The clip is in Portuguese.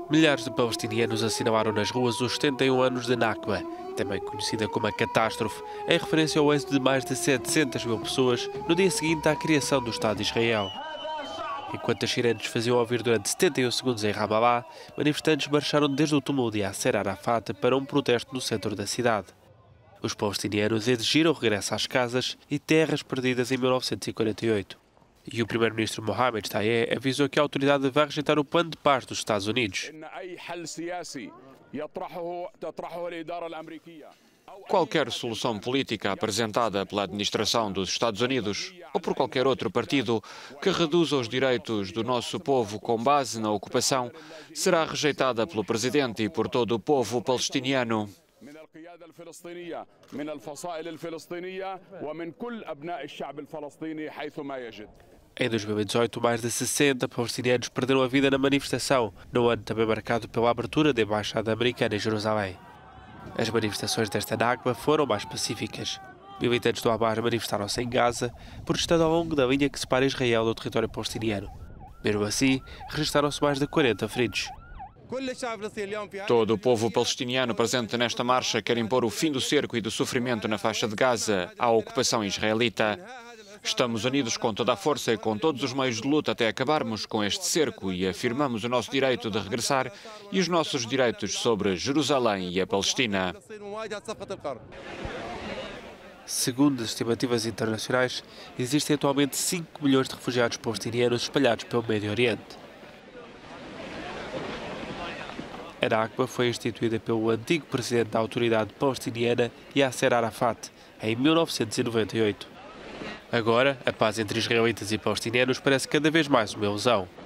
Milhares de palestinianos assinalaram nas ruas os 71 anos de Nakba, também conhecida como a catástrofe, em referência ao êxodo de mais de 700 mil pessoas no dia seguinte à criação do Estado de Israel. Enquanto as sirenes faziam ouvir durante 71 segundos em Ramallah, manifestantes marcharam desde o túmulo de Yasser Arafat para um protesto no centro da cidade. Os palestinianos exigiram o regresso às casas e terras perdidas em 1948. E o primeiro-ministro Mohamed Shtayyeh avisou que a autoridade vai rejeitar o plano de paz dos Estados Unidos. Qualquer solução política apresentada pela administração dos Estados Unidos ou por qualquer outro partido que reduza os direitos do nosso povo com base na ocupação será rejeitada pelo presidente e por todo o povo palestiniano. Em 2018, mais de 60 palestinianos perderam a vida na manifestação, no ano também marcado pela abertura da Embaixada Americana em Jerusalém. As manifestações desta Nakba foram mais pacíficas. Militantes do Hamas manifestaram-se em Gaza, protestando ao longo da linha que separa Israel do território palestiniano. Mesmo assim, registaram-se mais de 40 feridos. Todo o povo palestiniano presente nesta marcha quer impor o fim do cerco e do sofrimento na faixa de Gaza à ocupação israelita. Estamos unidos com toda a força e com todos os meios de luta até acabarmos com este cerco e afirmamos o nosso direito de regressar e os nossos direitos sobre Jerusalém e a Palestina. Segundo as estimativas internacionais, existem atualmente 5 milhões de refugiados palestinianos espalhados pelo Médio Oriente. A Nakba foi instituída pelo antigo presidente da autoridade palestiniana Yasser Arafat em 1998. Agora, a paz entre israelitas e palestinianos parece cada vez mais uma ilusão.